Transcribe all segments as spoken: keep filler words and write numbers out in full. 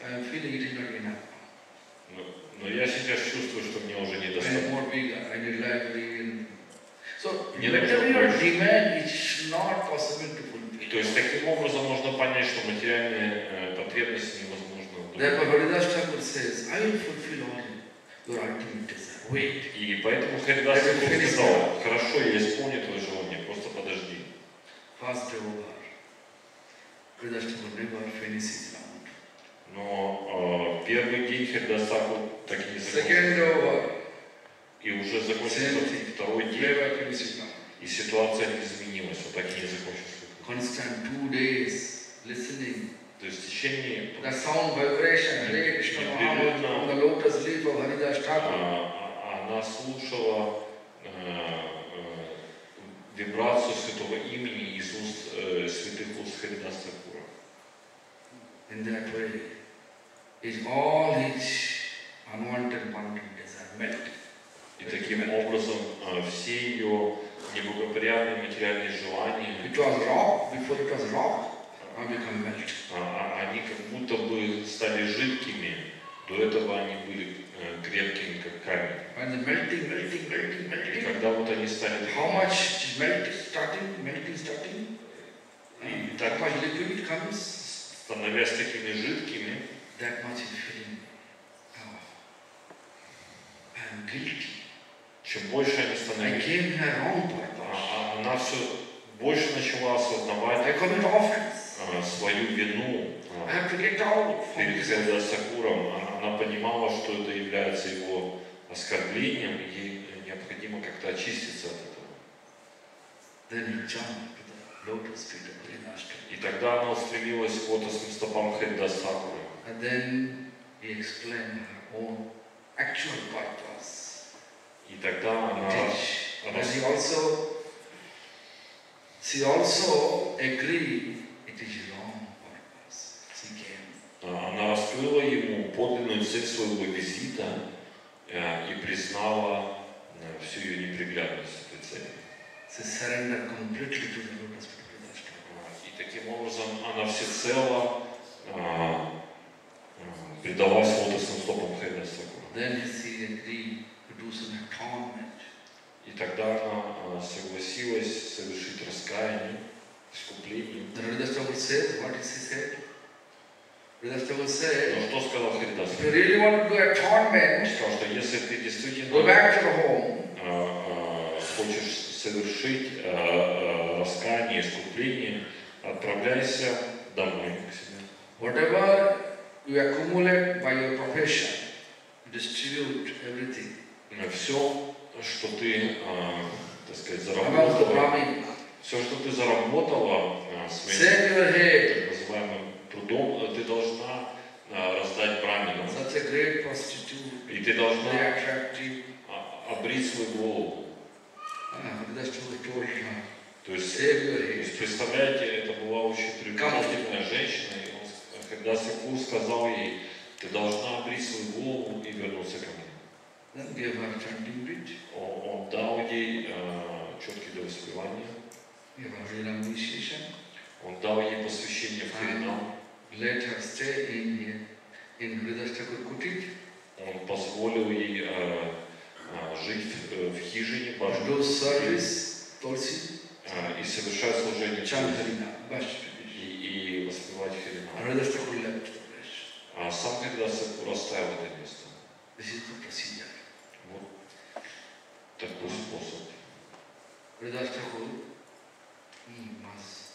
I am feeling it is not enough. Но, но я сейчас чувствую, что мне уже I need недостаточно. more big, I need library. And so, Не whatever нужно your больше. demand, it's not possible to fulfill. То есть таким образом можно понять, что материальные э, потребности невозможно Therefore, удовлетворить. Haridas Thakur says, I will fulfill all your ultimate desire. Wait. И поэтому Харидас Тхакур сказал: хорошо, я исполню твое желание, просто подожди. First day over. Haridas Thakur never finishes round. Но э, первый день Харидас Тхакур так и не Second day закончил. over. И уже закончился второй день, Never finishes round. и ситуация не изменилась, он так и не закончил свой путь. Constant two days listening. То есть в течение The sound vibration, Hare Krishna Mahamudra, from the lotus leaf of Haridas Thakur. а, она слушала э, э, вибрацию святого имени из уст э, святых уст Харидас Тхакура. In that way, is all his unwanted, wanted desire melted. И таким образом э, все ее неблагоприятные материальные желания, It was rock, before it was rock, now become melt. а, а, они как будто бы стали жидкими, до этого они были э, крепкими, как камень. When the melting, melting, melting, И melting, когда вот они стали how такими, much is melting, starting, melting, starting? и How так, much liquid comes? становясь такими жидкими, That much is feeling, oh, I am guilty. чем больше они I становились, came here wrong purpose. а, а она все больше начала I осознавать commit offense. а, свою вину I а, have to get out from перед this. Харидас Тхакуром. Она, она понимала, что это является его оскорблением, и ей необходимо как-то очиститься от этого. Then he jumped to the lotus feet of Haridas Thakur. И тогда она устремилась к лотосным стопам Харидас Тхакура. And then he explained her own actual purpose. И тогда она, Teach. она And he also, she also agreed it is wrong purpose. She came. Она раскрыла ему подлинную цель своего визита э, и признала э, всю ее неприглядность этой цели. She surrendered completely to the lotus feet of Haridas Thakur. И таким образом она всецело э, э, предалась лотосным стопам Харидас Тхакура. Then she agreed to do some atonement. И тогда она э, согласилась совершить раскаяние, искупление. The Haridas Thakur said, what did she say? Haridas Thakur said, Но что сказал Харидас if Тхакур? you really want to do Он atonement, сказал, что если ты go действительно back to your home. э, э, хочешь совершить э, э, раскаяние, искупление, отправляйся домой к себе. Whatever you accumulate by your profession, distribute everything. Все, что ты, э, так сказать, Among the заработала, Brahmin, все, что ты заработала э, своим save your head. так называемым трудом, э, ты должна э, раздать браминам. Such a great prostitute, И ты very должна attractive. а, обрить свою голову. Haridas Thakur told her, То есть, save your то head. есть, представляете, это была очень привлекательная женщина, и он, с- когда Сакур сказал ей, ты должна обрить свою голову и вернуться ко мне. Then gave her chanting bit, Он, он дал ей э, четкие воспевания, gave her Harinam initiation, он дал ей посвящение в Харинам, let her stay in here, in Haridas Thakur Kutit, он позволил ей э, э, жить в, э, в хижине, to башне, do service, Tulsi, э, и совершать служение chant Тулси, Harinam, bas finish. и, и воспевать Харинам. Haridas Thakur left the place. А сам Харидас Тхакур оставил это место. This is the procedure. Вот такой способ. Haridas Thakur, he was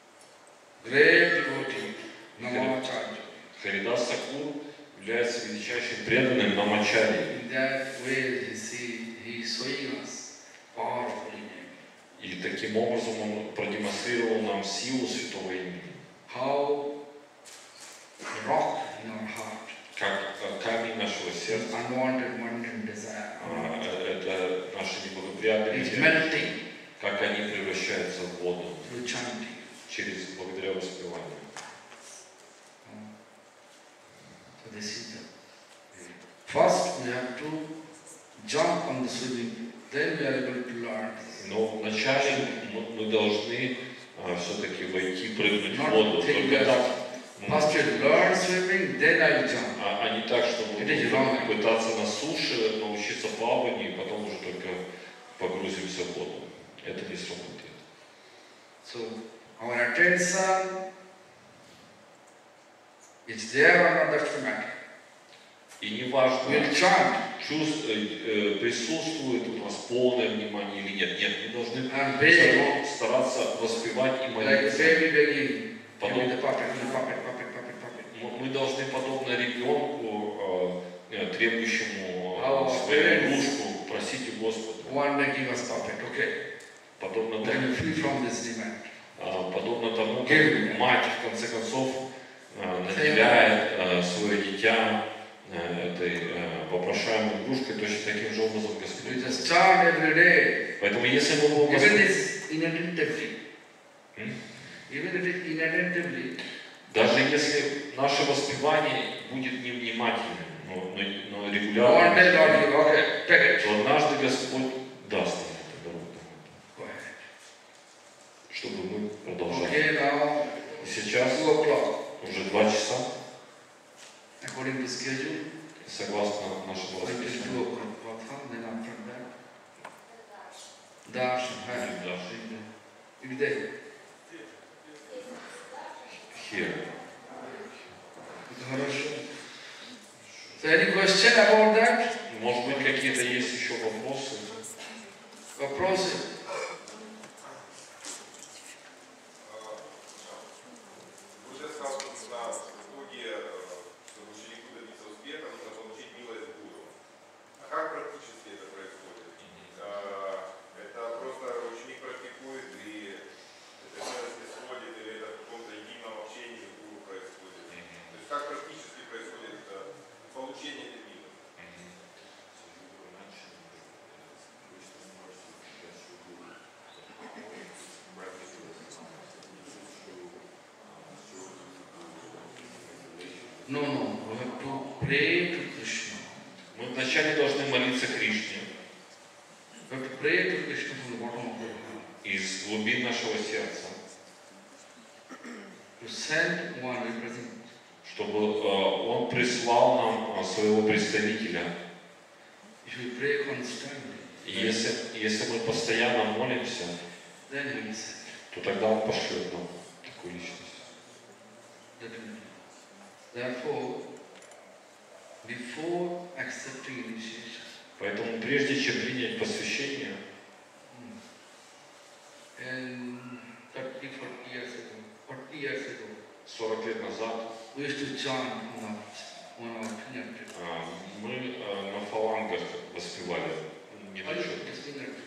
great devotee, Namacharya. Харидас Тхакур является величайшим преданным Намачари. In that way, he see, he is showing us power of holy name. И таким образом он продемонстрировал нам силу святого имени. How rock in our heart, Как э, камень нашего сердца, unwanted, mundane desire, а, э, это наши неблагоприятные is идеи, melting как они превращаются в воду through chanting. через благодаря воспеванию. So this is the first we have to jump on the swimming pool. Then we are able to learn. Но вначале мы, мы должны все-таки войти, прыгнуть в Not воду. think Только that так мы first we learn swimming, then I belong. пытаться на суше научиться плаванию, и потом уже только погрузимся в воду. Это не сработает. So our attention is there or not, that's the matter. И не важно, We'll chant чувств- э, э, присутствует у нас полное внимание или нет. Нет, мы должны and все beg равно стараться воспевать и like a молиться. baby begging. Give me Подобно, the puppet, the puppet, puppet, puppet, puppet. мы мы должны, подобно ребенку, э, э, требующему Oh, э, свою parents. игрушку, просить у Господа. One may give us puppet, okay. Подобно Then тому, you free from this demand. а, подобно тому, как Give. мать, в конце концов, э, наделяет э, свое дитя э, этой э, вопрошаемой игрушкой, точно таким же образом We Господь. just chant every day. Поэтому если мы будем Even воспевать, it's inattentively. М? Even if it inattentively, даже если наше воспевание будет невнимательным, но, но, но one day регулярно, God will, okay, take it. то однажды Господь даст нам это дорогу, Go ahead. чтобы мы продолжали. Okay, now И сейчас two o'clock. уже два часа, According to schedule, согласно нашему until расписанию. two o'clock, Pratha, then after that, Dash, Будет Hari. Dash. Где? Here. Хорошо. So any question about that? Может быть, какие-то есть еще вопросы? Вопросы? Вы же сказали, что на итоге, чтобы ученику добиться успеха, нужно получить милость Гуру. А как практически это происходит? Это просто ученик практикует, и эта милость исходит, или это в каком-то интимном общении с Гуру происходит? То есть как практически происходит получение этой милости? No, no. We have to pray to Krishna. Мы вначале должны молиться Кришне We have to pray to Krishna from the bottom of our heart. из глубин нашего сердца, To send one representative. чтобы э, Он прислал нам э, своего представителя. If we pray constantly, И если, если мы постоянно молимся, then he will send. то тогда Он пошлет нам такую личность. Definitely. Therefore, before accepting initiation, Поэтому прежде чем принять посвящение, and thirty, forty years ago, forty years ago, сорок лет назад, we used to chant on our, on our fingertips. э, мы э, на фалангах воспевали недочетно. Just fingertips.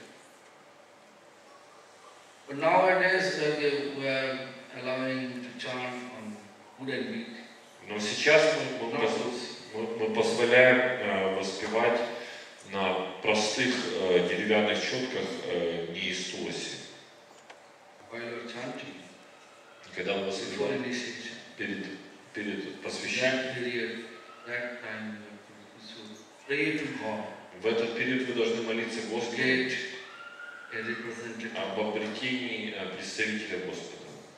But nowadays uh, we, we are allowing to chant on wood and wheat. Но сейчас мы, мы, Not пос- those. мы, мы позволяем э, воспевать на простых э, деревянных четках э, не из тулоси. While you are chanting, Когда мы before воспеваем initiation, перед, перед посвящением, that period, that time you have to pray to God, в этот период вы должны молиться Господу get a representative. об обретении э, представителя Господа.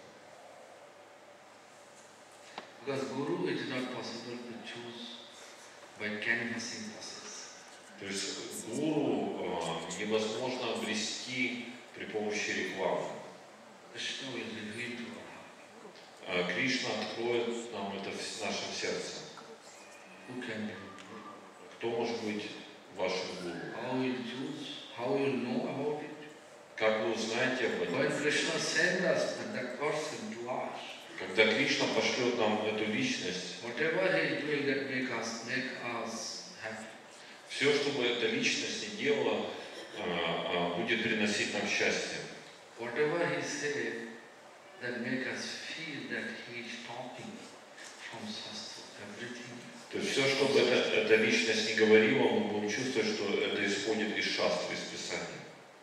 Because Guru, it is not possible to choose by canvassing process. То есть гуру э, невозможно обрести при помощи рекламы. Krishna will reveal to our heart Э, Кришна откроет нам это в нашем сердце. who can be Guru. Кто может быть вашим гуру? How you choose, how you know about it. Как вы узнаете об этом? When Krishna sends us that, that person to us, Когда Кришна пошлет нам эту личность, whatever he is doing that make us make us happy. все, что бы эта личность не делала, э, э, будет приносить нам счастье. Whatever he said that make us feel that he is talking from Shastra, everything. То есть все, что бы эта, эта личность не говорила, мы будем чувствовать, что это исходит из шастры, из Писания.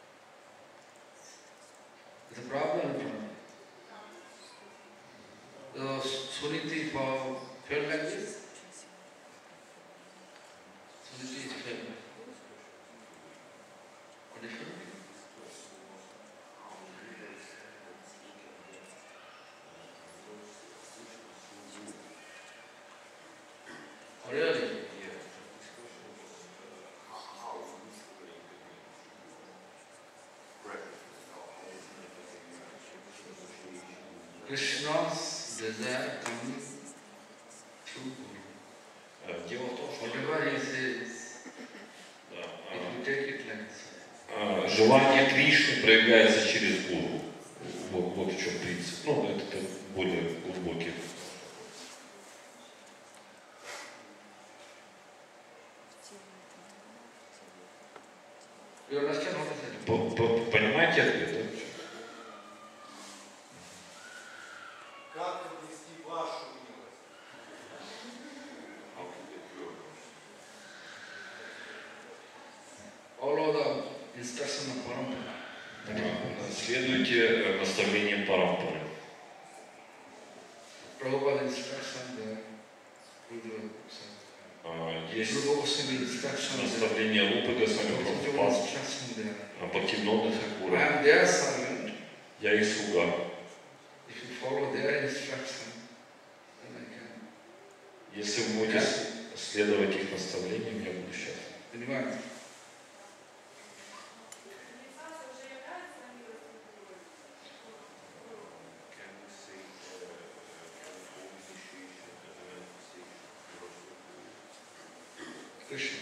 The problem from the Suniti for felt like this. Suniti is felt. What is it? Oh, really? Krishna's desire comes through Guru. Э, Дело в том, что Whatever he says, да, if э, you take it like this. э, желание Кришны проявляется через гуру. Вот, вот в чем принцип. Ну, это, это более глубокий. You understand what I said? По- по- Понимаете ответ? Да? Как обрести вашу милость? Follow the instruction of Parampara. Э, Следуйте э, наставлениям Парампары. Prabhupada instruction there. Rudrava Э, Есть Goswami instruction there. наставление Рупы Госвами Prabhupada Прабхупад, instruction there. Бхактивинода I Тхакура. am their servant. Я их слуга. If you follow their instruction, then I can. Если вы будете следовать их наставлениям, я буду счастлив. Понимаете? Krishna.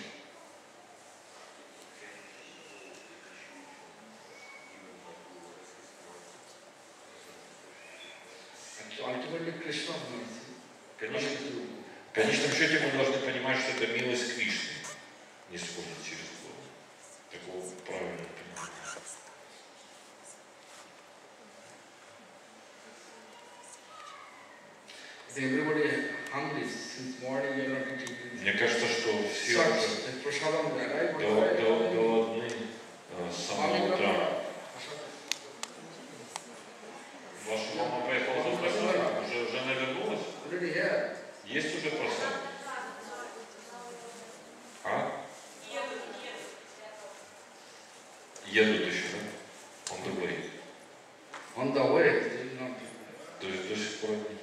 Ultimately, Krishna mercy. Конечно, в конечном счете мы должны понимать, что это милость Кришны не сходит через Гуру. Такого правильного понимания. Everybody hungry since morning. You are not eating. Мне кажется, что все Sir, уже the prasadam there, right? What гол- is гол- that? голодны э, с самого утра. Ваша мама поехала за просадом, уже, уже навернулась? Already here. Есть уже просад? А? Едут еще, да? On the way. On the way, still not. То есть до сих пор не